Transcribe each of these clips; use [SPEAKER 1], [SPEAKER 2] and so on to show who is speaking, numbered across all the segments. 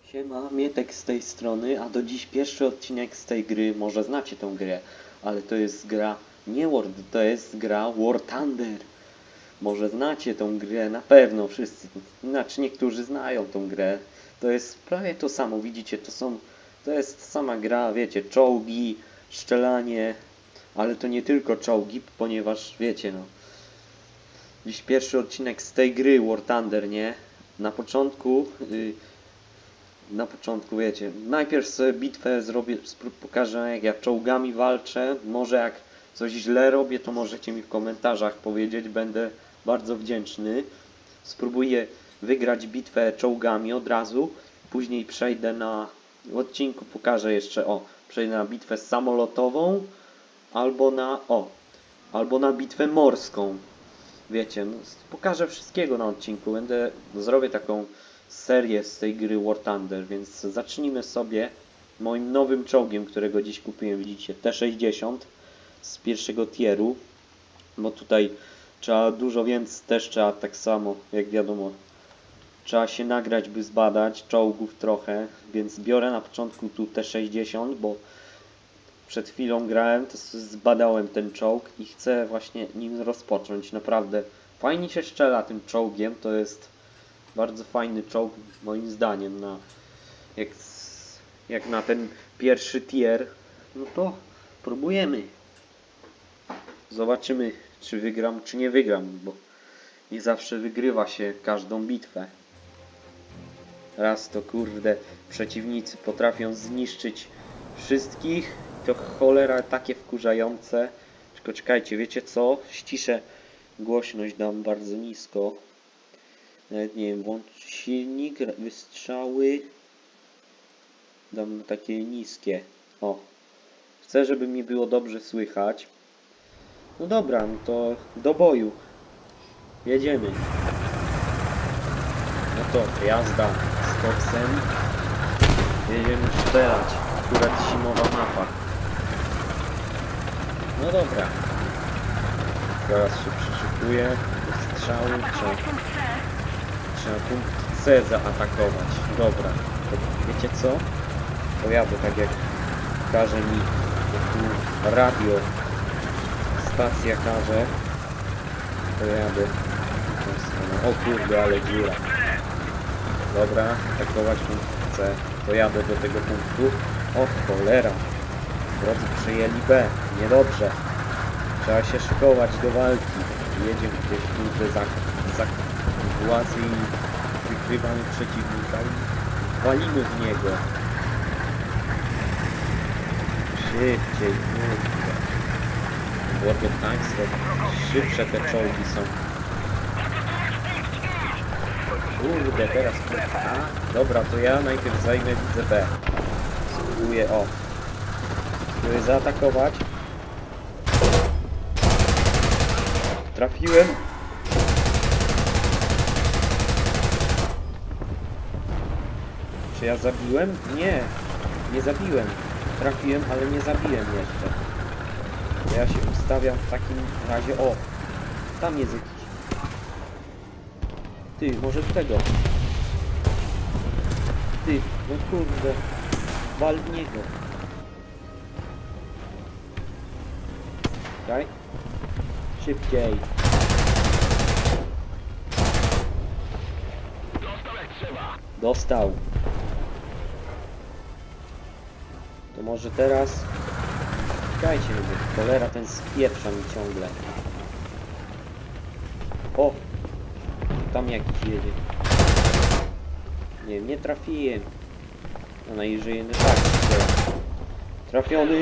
[SPEAKER 1] Siema, Mietek z tej strony, a do dziś pierwszy odcinek z tej gry. Może znacie tą grę, ale to jest gra nie World, to jest gra War Thunder. Może znacie tą grę, na pewno wszyscy, znaczy niektórzy znają tą grę. To jest prawie to samo, widzicie, to jest sama gra, wiecie, czołgi, strzelanie, ale to nie tylko czołgi, ponieważ wiecie, no. Dziś pierwszy odcinek z tej gry War Thunder, nie? Na początku, wiecie, najpierw sobie bitwę zrobię, pokażę jak ja czołgami walczę. Może jak coś źle robię, to możecie mi w komentarzach powiedzieć, będę bardzo wdzięczny. Spróbuję wygrać bitwę czołgami od razu, później przejdę w odcinku pokażę jeszcze, przejdę na bitwę samolotową, albo na bitwę morską. Wiecie, no, pokażę wszystkiego na odcinku, zrobię taką serię z tej gry War Thunder, więc zacznijmy sobie moim nowym czołgiem, którego dziś kupiłem, widzicie, T-60 z pierwszego tieru, bo tutaj trzeba dużo, więc też trzeba tak samo, jak wiadomo, trzeba się nagrać, by zbadać czołgów trochę, więc biorę na początku tu T-60, bo przed chwilą grałem, to zbadałem ten czołg i chcę właśnie nim rozpocząć. Naprawdę fajnie się strzela tym czołgiem, to jest bardzo fajny czołg moim zdaniem, jak na ten pierwszy tier. No to próbujemy. Zobaczymy, czy wygram, czy nie wygram, bo nie zawsze wygrywa się każdą bitwę. Raz to kurde, przeciwnicy potrafią zniszczyć wszystkich, to cholera takie wkurzające. Tylko czekajcie, wiecie co? Ściszę głośność, dam bardzo nisko. Nawet nie wiem, włącz silnik, wystrzały. Dam takie niskie. Chcę, żeby mi było dobrze słychać. No dobra, no to do boju. Jedziemy. No to jazda z koksem. Jedziemy strzelać. Akurat zimowa mapa. No dobra. Zaraz się przyszykuję. Strzały. Trzeba punkt C zaatakować. Dobra. To wiecie co? Pojadę tak jak każe mi tu radio. Stacja każe. Pojadę. O kurde, ale dziura. Dobra, atakować punkt C. Pojadę do tego punktu. O cholera. Drodzy przejęli B. Niedobrze. Trzeba się szykować do walki. Jedziemy gdzieś kurde za włazy i wykrywamy przeciwnika i walimy w niego. Szybciej, kurde. World of Tanks to szybsze te czołgi są. Kurde, teraz A. Dobra, to ja najpierw zajmę widzę B. Spróbuję Spróbuję zaatakować. Trafiłem. Czy ja zabiłem? Nie. Nie zabiłem. Trafiłem, ale nie zabiłem jeszcze. Ja się ustawiam w takim razie. Tam jest jakiś. Ty, może tego. Ty, no kurde. Wal w niego. Czekaj. Szybciej. Dostał. To może teraz... Czekajcie, bo cholera ten spieprza mi ciągle. Tam jakiś jedzie. Nie, nie trafiłem. No najwyżej jeden tak. Trafiony.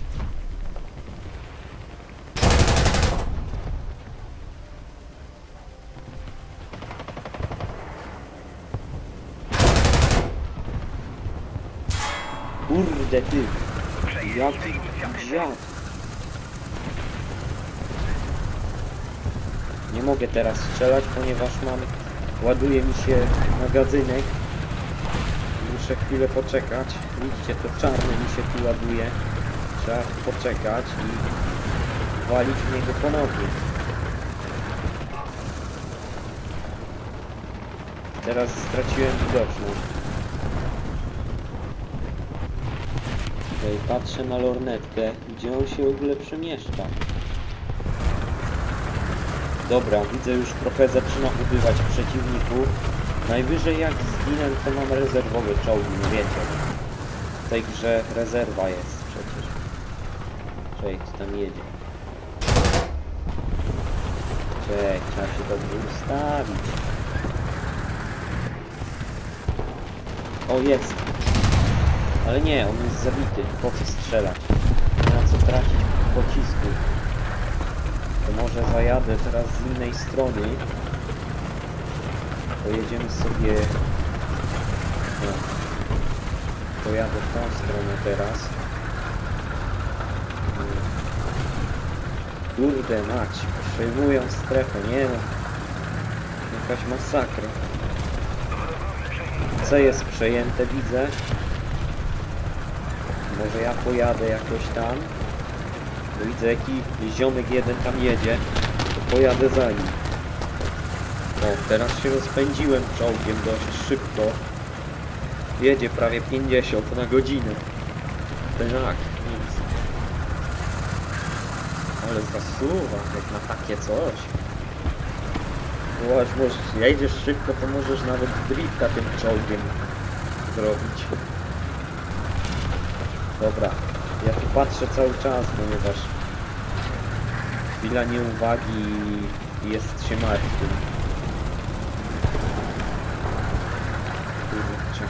[SPEAKER 1] Kurde ty. Jaki dziad. Nie mogę teraz strzelać, ponieważ ładuje mi się magazynek. Muszę chwilę poczekać. Widzicie, to czarne mi się tu ładuje. Trzeba poczekać i walić w niego ponownie. Teraz straciłem widoczność. Okej, patrzę na lornetkę, gdzie on się w ogóle przemieszcza. Dobra, widzę już trochę zaczyna ubywać przeciwników. Najwyżej jak zginę, to mam rezerwowe czołgi, no wiecie. W tej grze rezerwa jest przecież. Czekaj, kto tam jedzie? Czekaj, trzeba się dobrze ustawić. O, jest! Ale nie, on jest zabity. Po co strzelać? Nie ma co tracić pocisku. To może zajadę teraz z innej strony. Pojedziemy sobie... No. Pojadę w tą stronę teraz. Kurde mać, przejmują strefę, nie no. Jakaś masakra. C jest przejęte, widzę. Może ja pojadę jakoś tam. Bo widzę, jaki ziomek jeden tam jedzie. To pojadę za nim. O, teraz się rozpędziłem czołgiem dość szybko. Jedzie prawie 50 na godzinę. Tak, nic. Ale zasuwa, jak na takie coś. Bo aż możesz, jedziesz szybko, to możesz nawet drifta tym czołgiem zrobić. Dobra, ja tu patrzę cały czas, ponieważ chwila nieuwagi jest się martwym. Kurczę.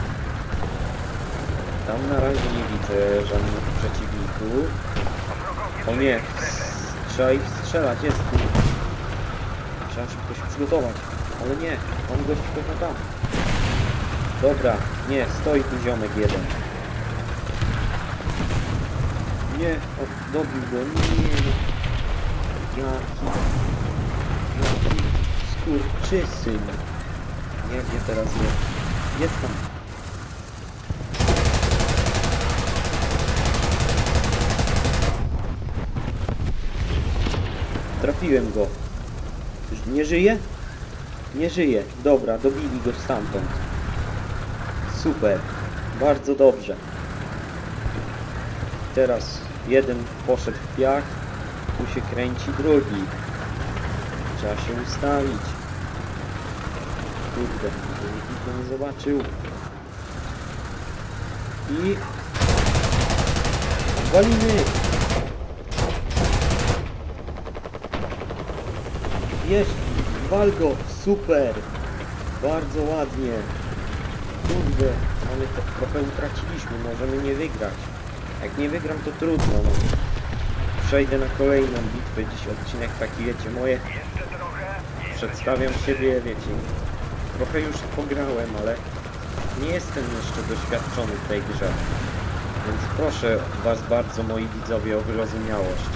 [SPEAKER 1] Tam na razie nie widzę żadnych przeciwników. O nie, trzeba ich strzelać, jest tu. Trzeba szybko się przygotować. Ale nie, on gość chyba tam. Dobra, nie, stoi tu ziomek jeden. Nie, o, dobił go, nie. Jaki skurczysyn. Nie, gdzie teraz jest? Jest tam. Trafiłem go. Nie żyje? Nie żyje. Dobra, dobili go stamtąd. Super. Bardzo dobrze. Teraz jeden poszedł w piach. Tu się kręci drugi. Trzeba się ustawić. Kurde, żeby nikt go nie zobaczył. I... walimy! Jest! Wal go! Super! Bardzo ładnie! Kurde, ale to trochę utraciliśmy, możemy nie wygrać. Jak nie wygram, to trudno, no. Przejdę na kolejną bitwę, dziś odcinek taki, wiecie, moje... Przedstawiam siebie, wiecie, trochę już pograłem, ale nie jestem jeszcze doświadczony w tej grze. Więc proszę was bardzo, moi widzowie, o wyrozumiałość.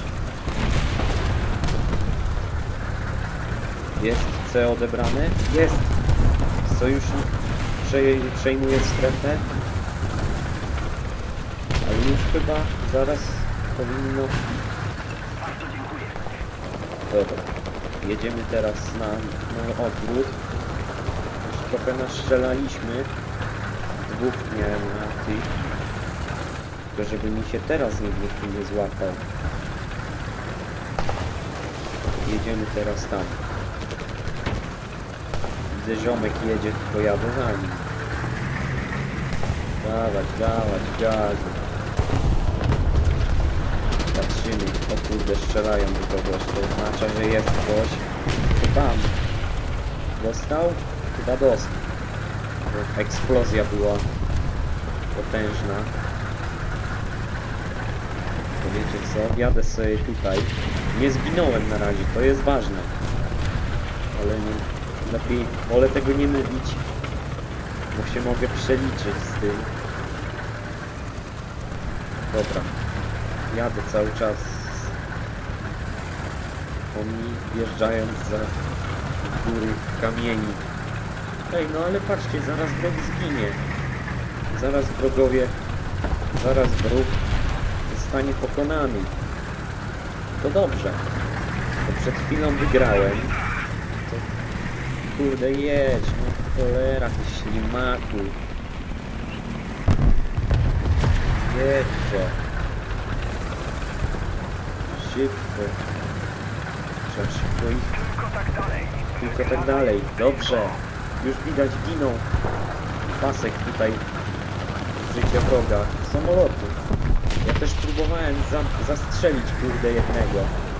[SPEAKER 1] Jest C odebrane? Jest! Sojusznik przejmuje strefę. Ale już chyba zaraz powinno... Dobra. Jedziemy teraz na odwrót. Już trochę nastrzelaliśmy. Dwóch miałem na tych. Tylko żeby mi się teraz nikt nie złapał. Jedziemy teraz tam. Widzę, ziomek jedzie, tylko jadę za nim. Dawać, gazu. Patrzymy, o kurde, strzelają do kogoś, to oznacza, że jest ktoś. To tam. Dostał? Chyba dostał. Bo eksplozja była potężna. To wiecie co, jadę sobie tutaj. Nie zginąłem na razie, to jest ważne. Ale nie, lepiej wolę tego nie mówić, bo się mogę przeliczyć z tym. Dobra. Jadę cały czas. Oni wjeżdżając za góry kamieni. Ej, no ale patrzcie, zaraz wróg zginie. Zaraz wróg zostanie pokonany. To dobrze. To przed chwilą wygrałem. To kurde jedź, no cholera, ty ślimaku. Jedźcie. Szybko. Trzeba szybko iść. Tylko tak dalej. Dobrze. Już widać giną. Pasek tutaj. Życie wroga. Samolotu. Ja też próbowałem zastrzelić kurde jednego.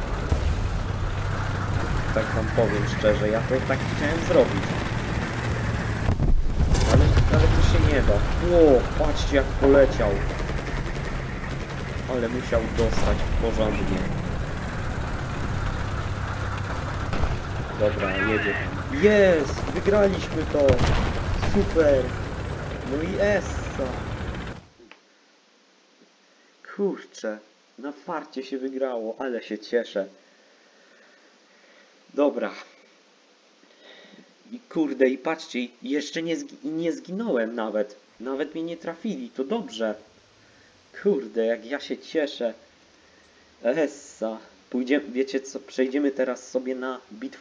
[SPEAKER 1] Tak wam powiem szczerze. Ja to tak chciałem zrobić. Ale to się nie da. Ło, patrzcie jak poleciał. Ale musiał dostać porządnie. Dobra, jedzie. Jest! Wygraliśmy to! Super! No i essa! Kurczę, na farcie się wygrało, ale się cieszę. Dobra. I kurde, i patrzcie, jeszcze nie zginąłem nawet. Nawet mnie nie trafili, to dobrze. Kurde, jak ja się cieszę. Essa. Pójdziemy, wiecie co, przejdziemy teraz sobie na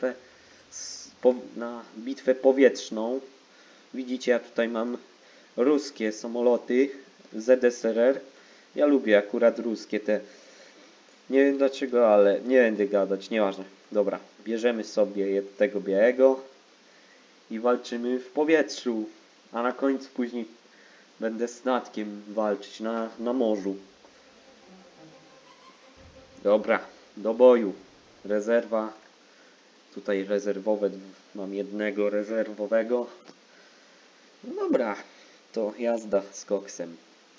[SPEAKER 1] bitwę powietrzną. Widzicie, ja tutaj mam ruskie samoloty ZSRR. Ja lubię akurat ruskie te. Nie wiem dlaczego, ale nie będę gadać, nieważne. Dobra, bierzemy sobie tego białego i walczymy w powietrzu. A na końcu później będę statkiem walczyć na morzu. Dobra, do boju. Rezerwa. Tutaj rezerwowe. Mam jednego rezerwowego. No dobra, to jazda z koksem.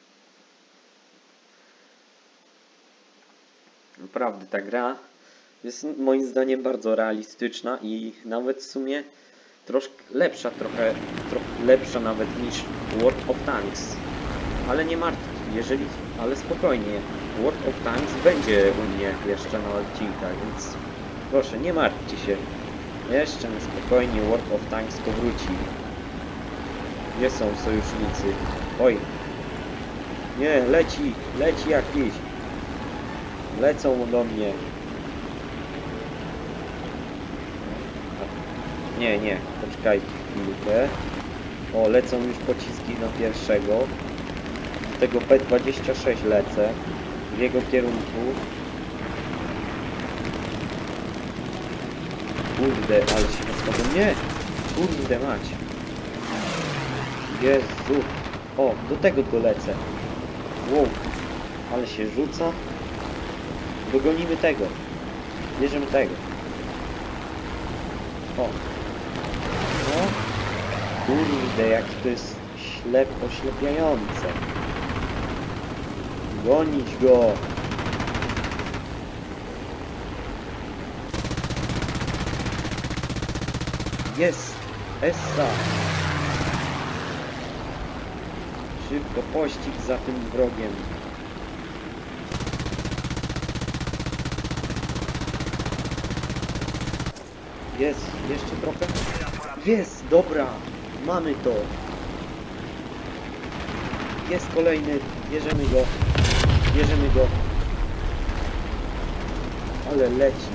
[SPEAKER 1] Naprawdę ta gra jest moim zdaniem bardzo realistyczna i nawet w sumie troszkę lepsza, trochę lepsza nawet niż World of Tanks. Ale nie martw, ale spokojnie. World of Tanks będzie u mnie jeszcze na odcinkach, więc proszę, nie martwcie się. Jeszcze na spokojnie World of Tanks powróci. Gdzie są sojusznicy? Oj. Nie, leci jakiś. Lecą do mnie. Nie, poczekajcie chwilkę. O, lecą już pociski na pierwszego. Z tego P-26 lecę. W jego kierunku. Kurde, ale się rozpadł. Nie! Kurde mać. Jezu. O, do tego dolecę. Wow. Ale się rzuca. Dogonimy tego. Bierzemy tego. O. No. Kurde, jak to jest oślepiające. Gonić go. Jest. Essa. Szybko pościg za tym wrogiem. Jest, jeszcze trochę. Jest, dobra. Mamy to. Jest kolejny. Bierzemy go. Bierzemy go. Ale leci.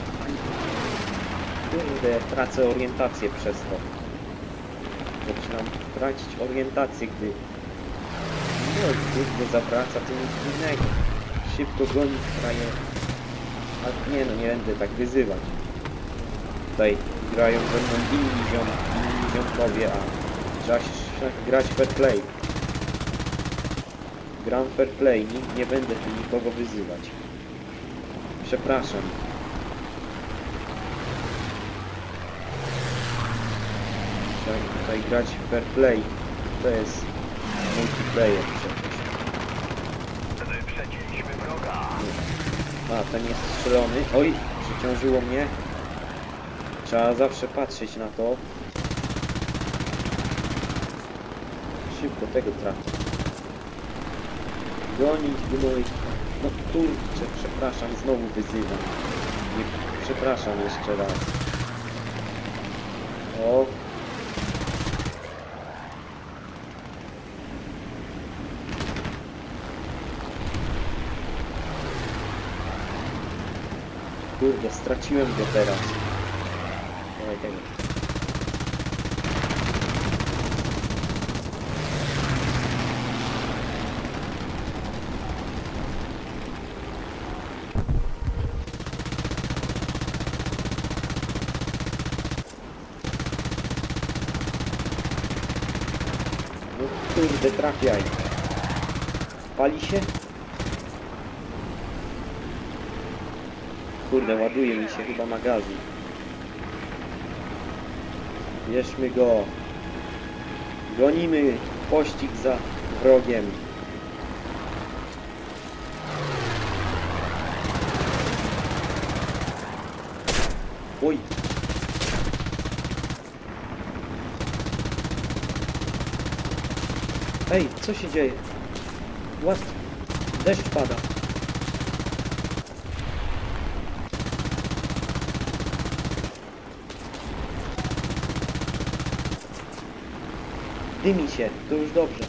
[SPEAKER 1] Kurde, tracę orientację przez to. Zaczynam tracić orientację, gdy... No, kurde, zawraca to nic innego. Szybko gonić kraje. Ale nie no, nie będę tak wyzywać. Tutaj grają ze mną inni ziomkowie, a trzeba się grać fair play. Gram fair play, nie będę tu nikogo wyzywać. Przepraszam. Trzeba tutaj grać fair play. To jest multiplayer przecież.
[SPEAKER 2] Wyprzedziliśmy wroga.
[SPEAKER 1] A, ten jest strzelony. Oj, przeciążyło mnie. Trzeba zawsze patrzeć na to. Szybko tego trafię. Gonić, gnój. No kurczę, przepraszam, znowu wyzywam. Nie, przepraszam jeszcze raz. O. Kurde, straciłem go teraz. Dawaj tego. No kurde, trafiaj. Pali się? Kurde, ładuje mi się chyba magazyn. Bierzmy go. Gonimy pościg za wrogiem. Oj. Ej, co się dzieje? Deszcz pada. Dymi się, to już dobrze.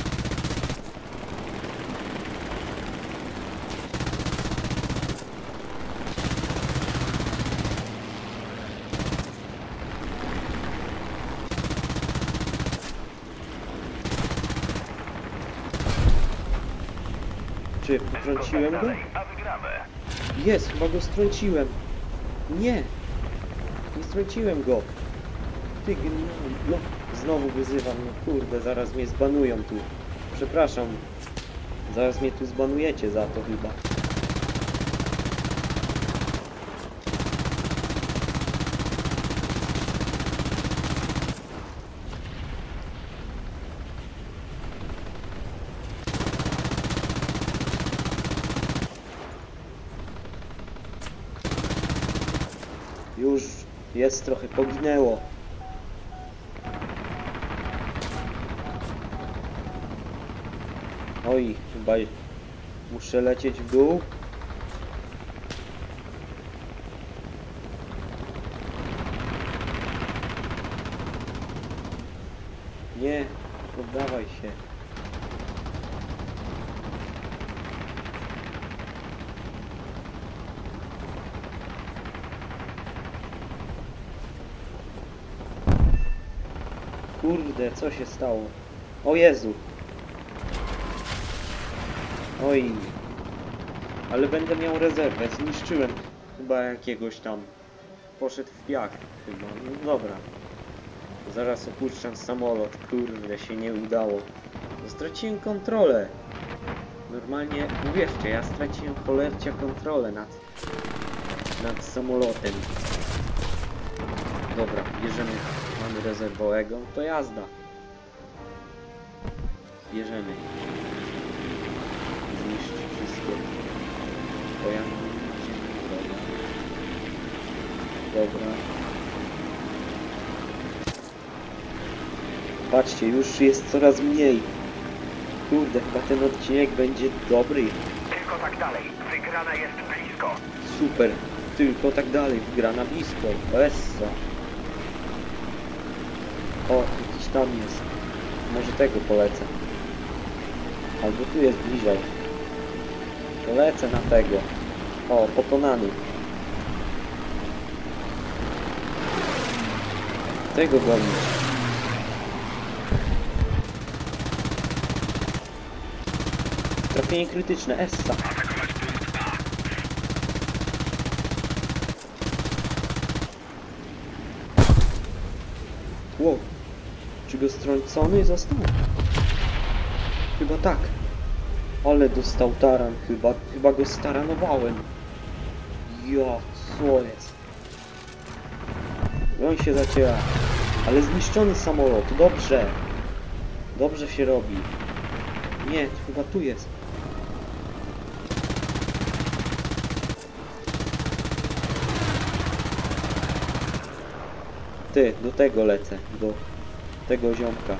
[SPEAKER 1] Czy potrąciłem go? Jest, chyba go strąciłem. Nie! Nie strąciłem go. Ty genialny. No, znowu wyzywam. No kurde, zaraz mnie zbanują tu. Przepraszam. Zaraz mnie tu zbanujecie za to chyba. Już jest, trochę poginęło. Oj, chyba muszę lecieć w dół. Nie, poddawaj się. Kurde, co się stało? O Jezu! Oj! Ale będę miał rezerwę. Zniszczyłem chyba jakiegoś tam. Poszedł w piach chyba. No dobra. Zaraz opuszczam samolot. Kurde, się nie udało. Straciłem kontrolę. Normalnie, uwierzcie, ja straciłem cholercia kontrolę nad samolotem. Dobra, bierzemy. Mamy rezerwowego, to jazda. Bierzemy. Zniszczyć wszystkie pojazdy. Dobra. Patrzcie, już jest coraz mniej. Kurde, chyba ten odcinek będzie dobry.
[SPEAKER 2] Tylko tak dalej. Wygrana jest blisko.
[SPEAKER 1] Super. Tylko tak dalej. Wygrana blisko. Essa. O, jakiś tam jest. Może tego polecę. Albo tu jest bliżej. Polecę na tego. O, pokonany. Tego gonić. Trafienie krytyczne. Essa. Wow. Czy go strącony został? Chyba tak. Ale dostał taran chyba. Chyba go staranowałem. Ja, co jest? On się zaciera. Ale zniszczony samolot. Dobrze. Dobrze się robi. Nie, chyba tu jest. Ty, do tego lecę. Do tego ziomka.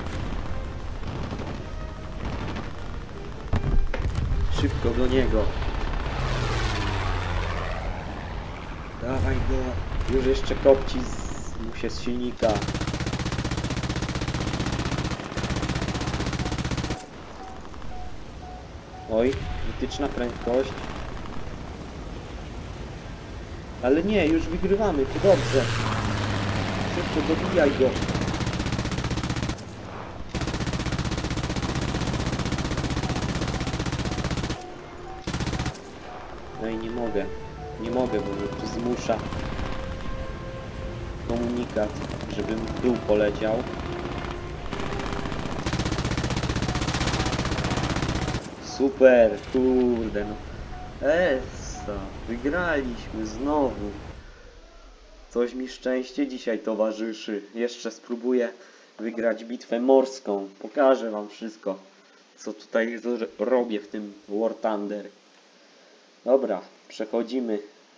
[SPEAKER 1] Szybko do niego. Dawaj go. Już jeszcze kopci mu się z silnika. Oj, krytyczna prędkość. Ale nie, już wygrywamy, to dobrze. Szybko dobijaj go. No i nie mogę. Nie mogę, bo mnie tu zmusza komunikat, żebym w dół poleciał. Super, kurde no. Essa, wygraliśmy znowu. Coś mi szczęście dzisiaj towarzyszy. Jeszcze spróbuję wygrać bitwę morską. Pokażę wam wszystko, co tutaj robię w tym War Thunder. Dobra, przechodzimy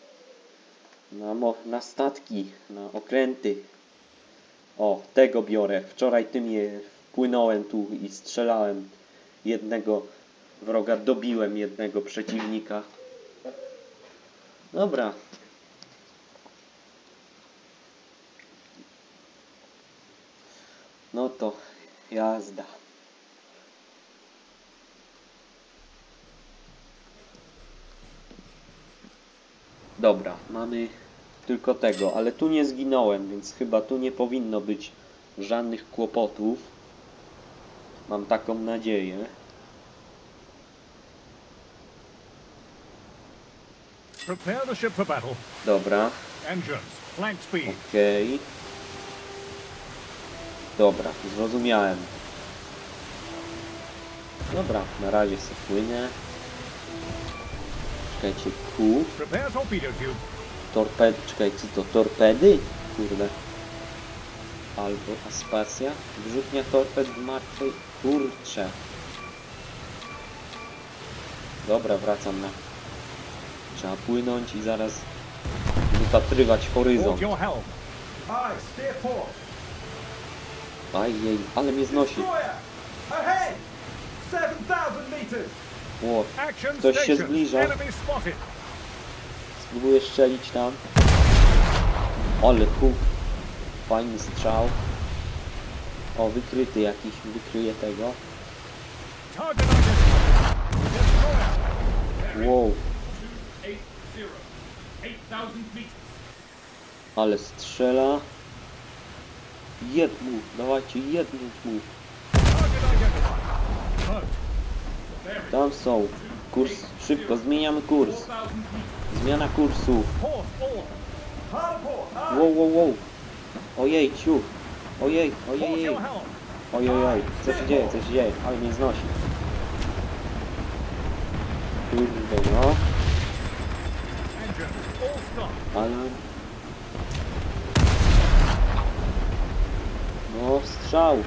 [SPEAKER 1] na statki, na okręty. O, tego biorę. Wczoraj tym je wpłynąłem tu i strzelałem jednego wroga, dobiłem jednego przeciwnika. Dobra. No to jazda. Dobra, mamy tylko tego, ale tu nie zginąłem, więc chyba tu nie powinno być żadnych kłopotów. Mam taką nadzieję.
[SPEAKER 3] Prepare the ship for battle.
[SPEAKER 1] Dobra.
[SPEAKER 3] Engines, flank speed.
[SPEAKER 1] Okej. Dobra, zrozumiałem. Dobra, na razie se płynę. Czekajcie,
[SPEAKER 3] Prepare torpedo tubes.
[SPEAKER 1] Torped, czekajcie, to torpedy? Kurde. Albo aspacja. Wyrzutnia torped w martwej. Kurcze. Dobra, wracam na... Trzeba płynąć i zaraz wypatrywać horyzont.
[SPEAKER 3] Hold your helm.
[SPEAKER 4] Aye, steer port.
[SPEAKER 1] Ajej, ale mnie znosi.
[SPEAKER 4] Destroyer! Ahead! 7,000 meters!
[SPEAKER 1] O,
[SPEAKER 3] Action
[SPEAKER 1] ktoś się
[SPEAKER 3] station.
[SPEAKER 1] zbliża.
[SPEAKER 3] Enemy spotted.
[SPEAKER 1] Spróbuję strzelić tam. Ale huk. Fajny strzał. O, wykryty jakiś. Wykryję tego.
[SPEAKER 3] Target identified. Destroyer.
[SPEAKER 1] Wow.
[SPEAKER 3] 8,000 meters.
[SPEAKER 1] Ale strzela. Jednu. Dawajcie, jednu mu.
[SPEAKER 3] Target identified. Hurt.
[SPEAKER 1] Tam są. Kurs. Szybko, zmieniamy kurs.
[SPEAKER 3] 4,000 meters.
[SPEAKER 1] Zmiana kursu.
[SPEAKER 3] Port all.
[SPEAKER 4] Hard port! Aye!
[SPEAKER 1] Wow, wow, wow. Ojej, ciu. Ojej,
[SPEAKER 3] Hold
[SPEAKER 1] ojej.
[SPEAKER 3] your helm.
[SPEAKER 1] Ojej, co się dzieje, co się dzieje. Ale mnie znosi. Kurde, no.
[SPEAKER 3] Engines, all stop.
[SPEAKER 1] Alarm. No, strzał.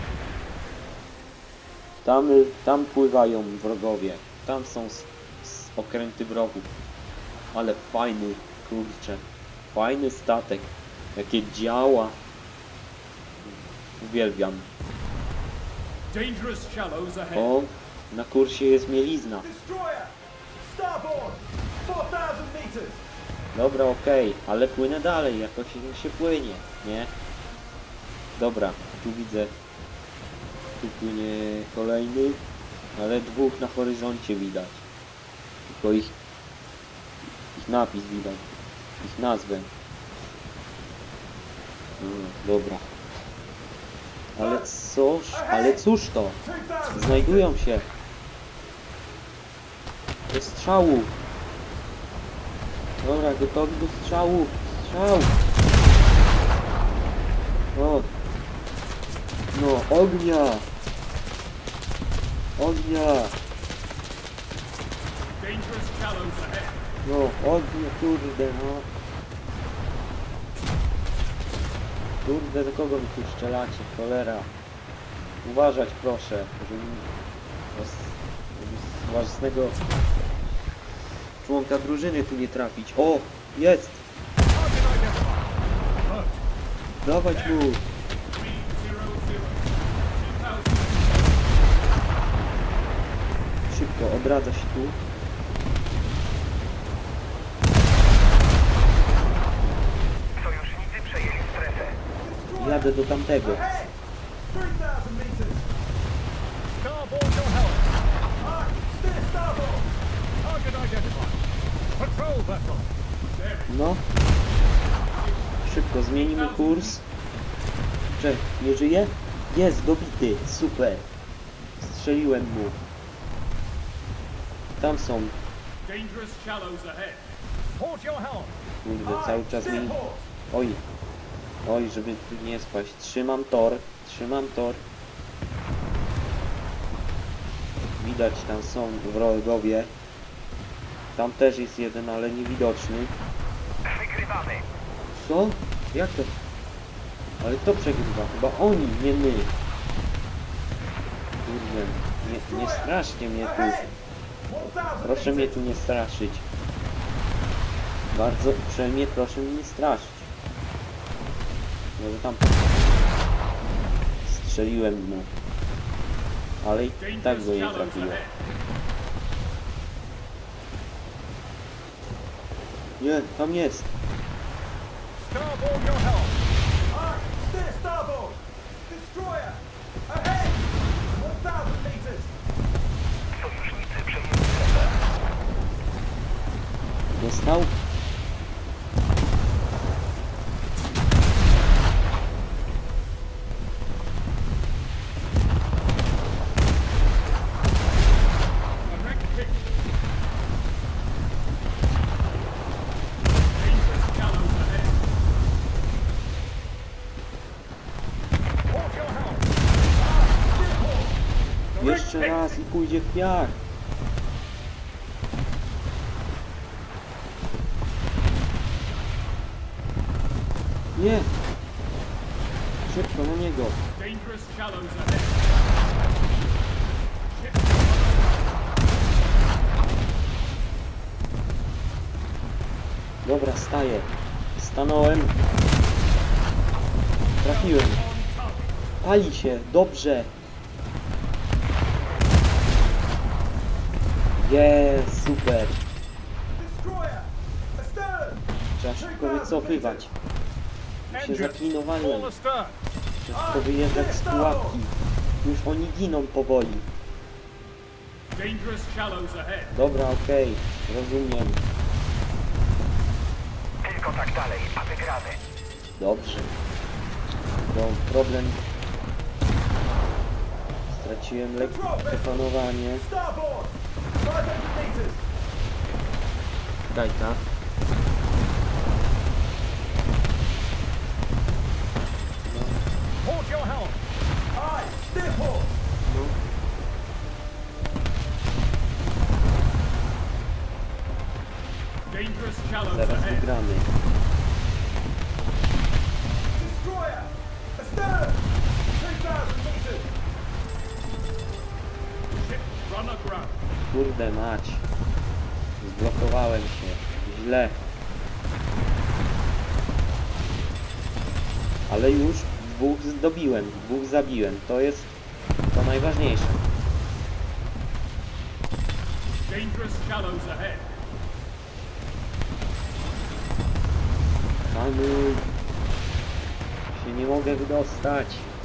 [SPEAKER 1] Tam pływają wrogowie. Tam są okręty wrogów. Ale fajny, kurczę. Fajny statek. Jakie działa. Uwielbiam.
[SPEAKER 3] Dangerous shallows ahead.
[SPEAKER 1] O, na kursie jest mielizna.
[SPEAKER 4] Destroyer! Starboard! 4,000 meters!
[SPEAKER 1] Dobra, okej, ale płynę dalej, jakoś się płynie, nie? Dobra, tu widzę, tu płynie kolejny, ale dwóch na horyzoncie widać. Tylko ich napis widać, ich nazwę. Dobra. Ale cóż to?
[SPEAKER 4] 2,000
[SPEAKER 1] Znajdują się. Do strzału. Dobra, gotowi do strzału. Strzał. O. No, ognia. Ognia.
[SPEAKER 3] Dangerous shallows ahead.
[SPEAKER 1] No, ognia, kurde, no. Kurde, do kogo wy tu strzelacie? Cholera. Uważać proszę, żeby z własnego członka drużyny tu nie trafić. O! Jest!
[SPEAKER 3] Target identified. Hurt.
[SPEAKER 1] Dawać mu!
[SPEAKER 3] 300. 2,000.
[SPEAKER 1] Szybko, odradza się tu.
[SPEAKER 2] Sojusznicy przejęli strefę.
[SPEAKER 1] Jadę do tamtego.
[SPEAKER 4] Ahead! 3,000 meters!
[SPEAKER 3] Starboard your helm.
[SPEAKER 4] Aye, steer starboard!
[SPEAKER 3] Target identified. Patrol vessel.
[SPEAKER 1] No. Szybko, zmienimy kurs. Czekaj, nie żyje? Jest, dobity. Super. Strzeliłem mu. Tam są.
[SPEAKER 3] Dangerous shallows ahead. Port your helm.
[SPEAKER 1] Kurde, cały czas
[SPEAKER 4] Steer
[SPEAKER 1] mi...
[SPEAKER 4] port!
[SPEAKER 1] Oj. Oj, żeby tu nie spaść. Trzymam tor. Trzymam tor. Widać, tam są wrogowie. Tam też jest jeden, ale niewidoczny.
[SPEAKER 2] Wygrywamy.
[SPEAKER 1] Co? Jak to? Ale kto przegrywa? Chyba oni, nie my. Kurde, nie straszcie mnie tu.
[SPEAKER 4] Ahead! 1000
[SPEAKER 1] Proszę mnie
[SPEAKER 4] meters!
[SPEAKER 1] tu nie straszyć. Bardzo uprzejmie proszę mnie nie straszyć. Może tam... Strzeliłem mu. Ale i tak go nie
[SPEAKER 3] Dangerous shallows
[SPEAKER 1] trafiłem.
[SPEAKER 3] ahead.
[SPEAKER 1] Nie, tam jest.
[SPEAKER 3] Starboard your helm.
[SPEAKER 4] Aye, steer starboard! Destroyer! Ahead! 1000 meters!
[SPEAKER 2] Sojusznicy przejęli strefę.
[SPEAKER 1] Dostał?
[SPEAKER 3] A wrecked ship. Dangerous shallows ahead. Port your helm.
[SPEAKER 1] Jeszcze raz i pójdzie w piach. Nie! Szybko na niego.
[SPEAKER 3] Dangerous shallows ahead. Ship.
[SPEAKER 1] Dobra, staję. Stanąłem. Trafiłem.
[SPEAKER 3] On target.
[SPEAKER 1] Pali się, dobrze. Jest, super.
[SPEAKER 4] Destroyer! Astern!
[SPEAKER 1] Trzeba szybko wycofywać. Się zaklinowałem.
[SPEAKER 3] All astern.
[SPEAKER 1] Szybko wyjeżdżać z pułapki. Już oni giną powoli.
[SPEAKER 3] Dangerous shallows ahead.
[SPEAKER 1] Dobra, okej. Rozumiem.
[SPEAKER 2] Tylko tak dalej, a wygramy.
[SPEAKER 1] Dobrze. To problem. Straciłem lekkie panowanie.
[SPEAKER 4] Starboard! 500 meters!
[SPEAKER 1] Dajta.
[SPEAKER 3] Port your helm.
[SPEAKER 4] Aye, steer port!
[SPEAKER 3] Dangerous shallows
[SPEAKER 1] Zaraz
[SPEAKER 3] ahead.
[SPEAKER 1] wygramy.
[SPEAKER 4] Destroyer! Astern! 3000 meters!
[SPEAKER 3] Ship run aground.
[SPEAKER 1] Kurde mać. Zblokowałem się. Źle. Ale już dwóch zdobiłem, dwóch zabiłem. To jest to najważniejsze.
[SPEAKER 3] Dangerous shallows ahead.
[SPEAKER 1] Hamuj. Się nie mogę wydostać.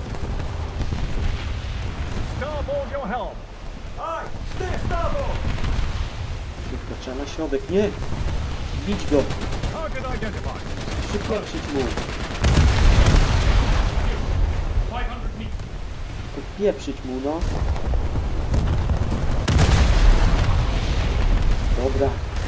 [SPEAKER 3] Starboard your helm.
[SPEAKER 4] Aye, steer starboard!
[SPEAKER 1] Szybko trzeba na środek. Nie! Bić go!
[SPEAKER 3] Target identified.
[SPEAKER 1] Przypieprzyć mu!
[SPEAKER 3] 500 meters.
[SPEAKER 1] Podpieprzyć mu, no! Dobra.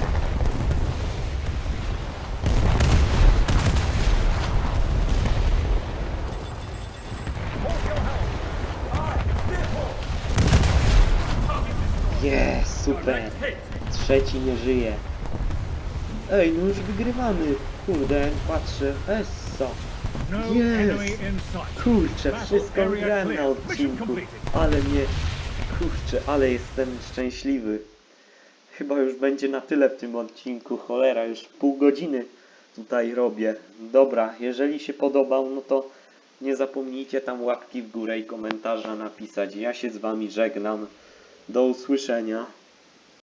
[SPEAKER 3] Port your helm.
[SPEAKER 4] Aye, steer port!
[SPEAKER 3] Target destroyed.
[SPEAKER 1] Jest, super!
[SPEAKER 3] Direct hit.
[SPEAKER 1] Trzeci nie żyje. Ej, no już wygrywamy. Kurde, patrzę. Essa.
[SPEAKER 3] No
[SPEAKER 1] Yes.
[SPEAKER 3] enemy in sight.
[SPEAKER 1] Kurczę,
[SPEAKER 3] Battle
[SPEAKER 1] wszystko
[SPEAKER 3] area
[SPEAKER 1] wygrałem na
[SPEAKER 3] clear. Mission
[SPEAKER 1] odcinku.
[SPEAKER 3] completed.
[SPEAKER 1] Ale mnie... Kurczę, ale jestem szczęśliwy. Chyba już będzie na tyle w tym odcinku. Cholera, już pół godziny tutaj robię. Dobra, jeżeli się podobał, no to nie zapomnijcie tam łapki w górę i komentarza napisać. Ja się z wami żegnam. Do usłyszenia.